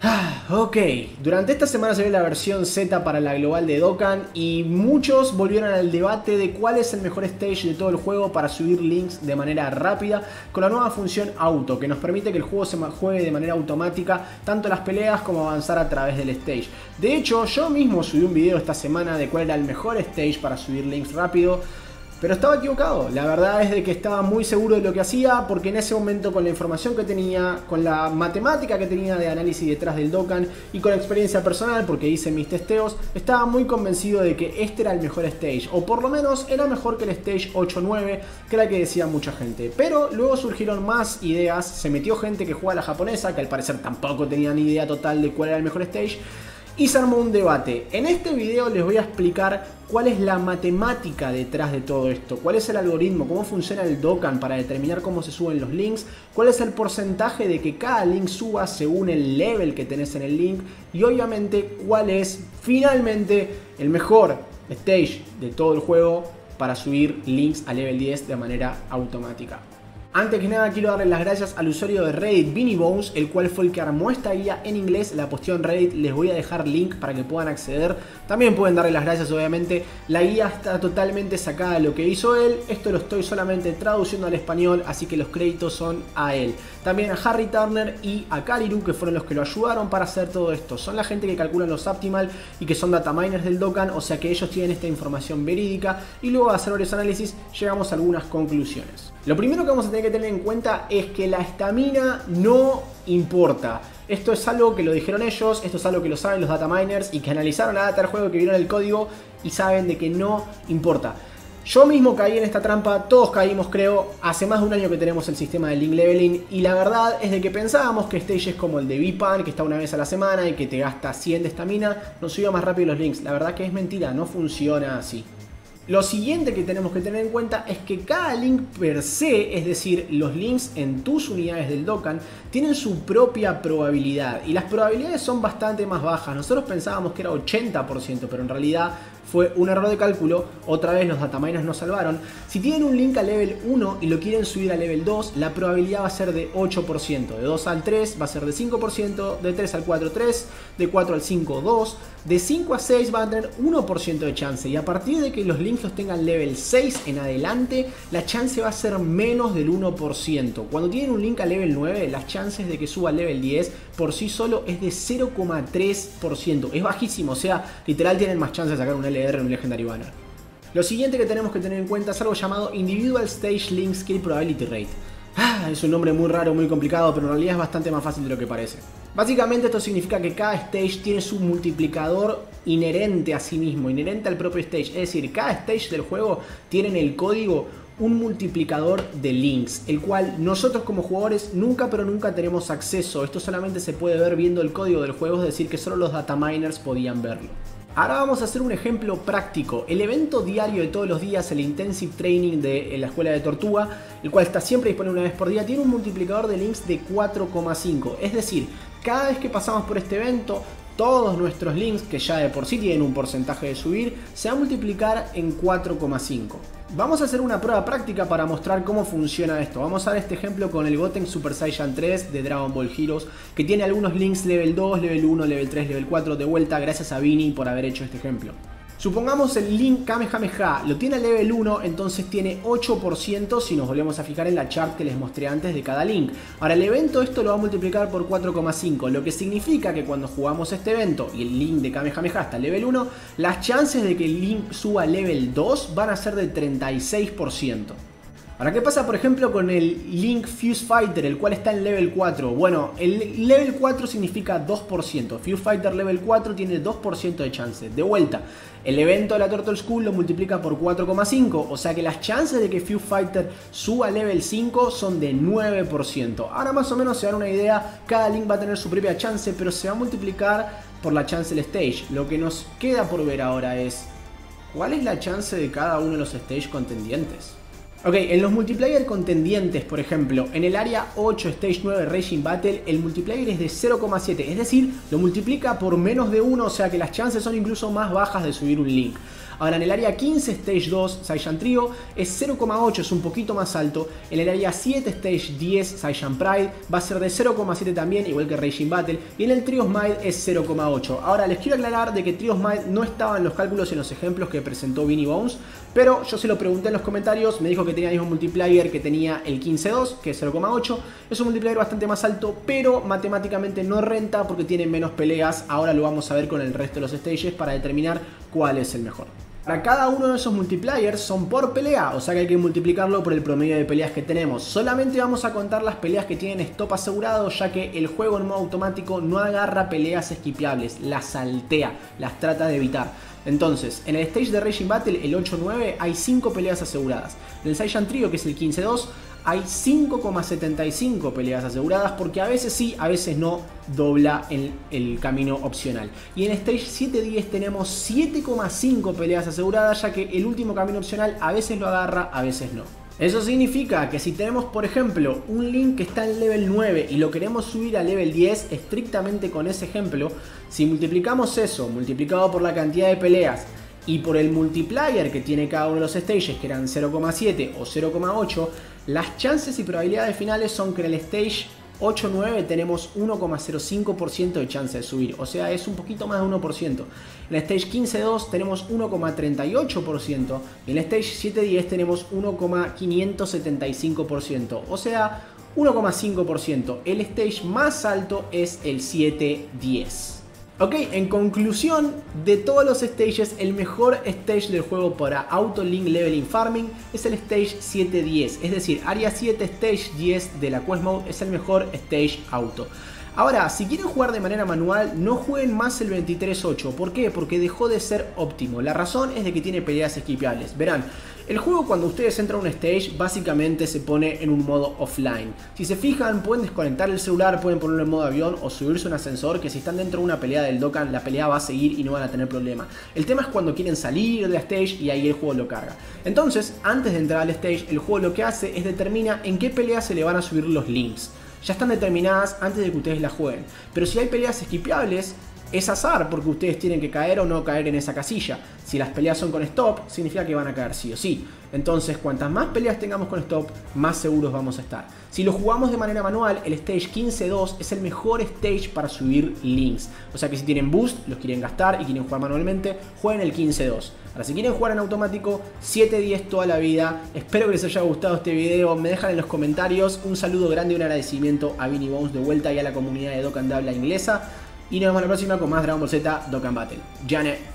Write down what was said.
Ok, durante esta semana se ve la versión Z para la global de Dokkan y muchos volvieron al debate de cuál es el mejor stage de todo el juego para subir links de manera rápida con la nueva función auto que nos permite que el juego se juegue de manera automática tanto las peleas como avanzar a través del stage. De hecho, yo mismo subí un video esta semana de cuál era el mejor stage para subir links rápido. Pero estaba equivocado, la verdad es de que estaba muy seguro de lo que hacía porque en ese momento con la información que tenía, con la matemática que tenía de análisis detrás del Dokkan y con experiencia personal porque hice mis testeos, estaba muy convencido de que este era el mejor stage o por lo menos era mejor que el stage 8-9 que era el que decía mucha gente. Pero luego surgieron más ideas, se metió gente que juega a la japonesa que al parecer tampoco tenía ni idea total de cuál era el mejor stage. Y se armó un debate. En este video les voy a explicar cuál es la matemática detrás de todo esto, cuál es el algoritmo, cómo funciona el Dokkan para determinar cómo se suben los links, cuál es el porcentaje de que cada link suba según el level que tenés en el link y obviamente cuál es finalmente el mejor stage de todo el juego para subir links a level 10 de manera automática. Antes que nada quiero darle las gracias al usuario de Reddit Vinnybones, el cual fue el que armó esta guía en inglés, la posteó en Reddit, les voy a dejar link para que puedan acceder. También pueden darle las gracias obviamente, la guía está totalmente sacada de lo que hizo él, esto lo estoy solamente traduciendo al español, así que los créditos son a él. También a Harry Turner y a Kariru, que fueron los que lo ayudaron para hacer todo esto. Son la gente que calculan los optimal y que son dataminers del Dokkan, o sea que ellos tienen esta información verídica y luego de hacer varios análisis llegamos a algunas conclusiones. Lo primero que vamos a tener que tener en cuenta es que la estamina no importa. Esto es algo que lo dijeron ellos, esto es algo que lo saben los dataminers y que analizaron la data del juego, que vieron el código y saben de que no importa. Yo mismo caí en esta trampa, todos caímos creo, hace más de un año que tenemos el sistema de link leveling y la verdad es de que pensábamos que stage es como el de V-Pan, que está una vez a la semana y que te gasta 100 de estamina, nos subió más rápido los links. La verdad que es mentira, no funciona así. Lo siguiente que tenemos que tener en cuenta es que cada link per se, es decir, los links en tus unidades del Dokkan, tienen su propia probabilidad y las probabilidades son bastante más bajas. Nosotros pensábamos que era 80%, pero en realidad fue un error de cálculo, otra vez los dataminers nos salvaron. Si tienen un link a level 1 y lo quieren subir a level 2, la probabilidad va a ser de 8%, de 2 al 3 va a ser de 5%, de 3 al 4 3, de 4 al 5 2, de 5 a 6 va a tener 1% de chance y a partir de que los links los tengan level 6 en adelante, la chance va a ser menos del 1%. Cuando tienen un link a level 9, las chances de que suba a level 10 por sí solo es de 0,3%. Es bajísimo, o sea, literal tienen más chance de sacar un LR en un Legendary Banner. Lo siguiente que tenemos que tener en cuenta es algo llamado Individual Stage Link Skill Probability Rate. Es un nombre muy raro, muy complicado, pero en realidad es bastante más fácil de lo que parece. Básicamente esto significa que cada stage tiene su multiplicador inherente a sí mismo, inherente al propio stage. Es decir, cada stage del juego tiene en el código un multiplicador de links, el cual nosotros como jugadores nunca pero nunca tenemos acceso. Esto solamente se puede ver viendo el código del juego, es decir, que solo los dataminers podían verlo. Ahora vamos a hacer un ejemplo práctico. El evento diario de todos los días, el Intensive Training de la Escuela de Tortuga, el cual está siempre disponible una vez por día, tiene un multiplicador de links de 4,5. Es decir, cada vez que pasamos por este evento, todos nuestros links, que ya de por sí tienen un porcentaje de subir, se va a multiplicar en 4,5. Vamos a hacer una prueba práctica para mostrar cómo funciona esto. Vamos a ver este ejemplo con el Goten Super Saiyan 3 de Dragon Ball Heroes, que tiene algunos links level 2, level 1, level 3, level 4 de vuelta. Gracias a Vinny por haber hecho este ejemplo. Supongamos el link Kamehameha lo tiene a level 1, entonces tiene 8% si nos volvemos a fijar en la chart que les mostré antes de cada link. Ahora el evento esto lo va a multiplicar por 4,5, lo que significa que cuando jugamos este evento y el link de Kamehameha está a level 1, las chances de que el link suba a level 2 van a ser del 36%. Ahora, ¿qué pasa por ejemplo con el Link Fuse Fighter, el cual está en level 4? Bueno, el level 4 significa 2%. Fuse Fighter level 4 tiene 2% de chance. De vuelta, el evento de la Turtle School lo multiplica por 4,5. O sea que las chances de que Fuse Fighter suba a level 5 son de 9%. Ahora más o menos se dan una idea, cada link va a tener su propia chance, pero se va a multiplicar por la chance del stage. Lo que nos queda por ver ahora es, ¿cuál es la chance de cada uno de los stage contendientes? Ok, en los multiplayer contendientes, por ejemplo, en el área 8 Stage 9 Raging Battle, el multiplayer es de 0,7, es decir, lo multiplica por menos de 1, o sea que las chances son incluso más bajas de subir un link. Ahora, en el área 15 Stage 2 Saiyan Trio es 0,8, es un poquito más alto. En el área 7 Stage 10 Saiyan Pride va a ser de 0,7 también, igual que Raging Battle. Y en el Trios Might es 0,8. Ahora, les quiero aclarar de que Trios Might no estaba en los cálculos y en los ejemplos que presentó Vinny Bones, pero yo se lo pregunté en los comentarios, me dijo que tenía el mismo multiplayer que tenía el 15-2, que es 0,8. Es un multiplayer bastante más alto, pero matemáticamente no renta porque tiene menos peleas. Ahora lo vamos a ver con el resto de los stages para determinar cuál es el mejor. Para cada uno de esos multiplayers son por pelea, o sea que hay que multiplicarlo por el promedio de peleas que tenemos. Solamente vamos a contar las peleas que tienen stop asegurado, ya que el juego en modo automático no agarra peleas esquipeables, las saltea, las trata de evitar. Entonces, en el stage de Raging Battle, el 8-9, hay 5 peleas aseguradas. En el Saiyan Trio, que es el 15-2, hay 5,75 peleas aseguradas, porque a veces sí, a veces no dobla el camino opcional. Y en Stage 7-10 tenemos 7,5 peleas aseguradas, ya que el último camino opcional a veces lo agarra, a veces no. Eso significa que si tenemos, por ejemplo, un link que está en level 9 y lo queremos subir a level 10, estrictamente con ese ejemplo, si multiplicamos eso, multiplicado por la cantidad de peleas y por el multiplier que tiene cada uno de los stages, que eran 0,7 o 0,8, las chances y probabilidades finales son que en el stage 8-9 tenemos 1,05% de chance de subir, o sea, es un poquito más de 1%. En el stage 15-2 tenemos 1,38% y en el stage 7-10 tenemos 1,575%, o sea, 1,5%. El stage más alto es el 7-10. Ok, en conclusión, de todos los stages, el mejor stage del juego para Auto Link Leveling Farming es el stage 7-10, es decir, área 7 stage 10 de la Quest Mode es el mejor stage auto. Ahora, si quieren jugar de manera manual, no jueguen más el 23-8. ¿Por qué? Porque dejó de ser óptimo. La razón es de que tiene peleas esquipeables. Verán, el juego cuando ustedes entran a un stage, básicamente se pone en un modo offline. Si se fijan, pueden desconectar el celular, pueden ponerlo en modo avión o subirse a un ascensor, que si están dentro de una pelea del Dokkan, la pelea va a seguir y no van a tener problema. El tema es cuando quieren salir de la stage y ahí el juego lo carga. Entonces, antes de entrar al stage, el juego lo que hace es determina en qué pelea se le van a subir los links. Ya están determinadas antes de que ustedes la jueguen. Pero si hay peleas esquipeables, es azar, porque ustedes tienen que caer o no caer en esa casilla. Si las peleas son con stop, significa que van a caer sí o sí. Entonces, cuantas más peleas tengamos con stop, más seguros vamos a estar. Si lo jugamos de manera manual, el stage 15-2 es el mejor stage para subir links. O sea que si tienen boost, los quieren gastar y quieren jugar manualmente, jueguen el 15-2. Ahora, si quieren jugar en automático, 7-10 toda la vida. Espero que les haya gustado este video. Me dejan en los comentarios un saludo grande y un agradecimiento a Vinny Bones de vuelta y a la comunidad de Dokkan de habla inglesa. Y nos vemos la próxima con más Dragon Ball Z Dokkan Battle. Jane.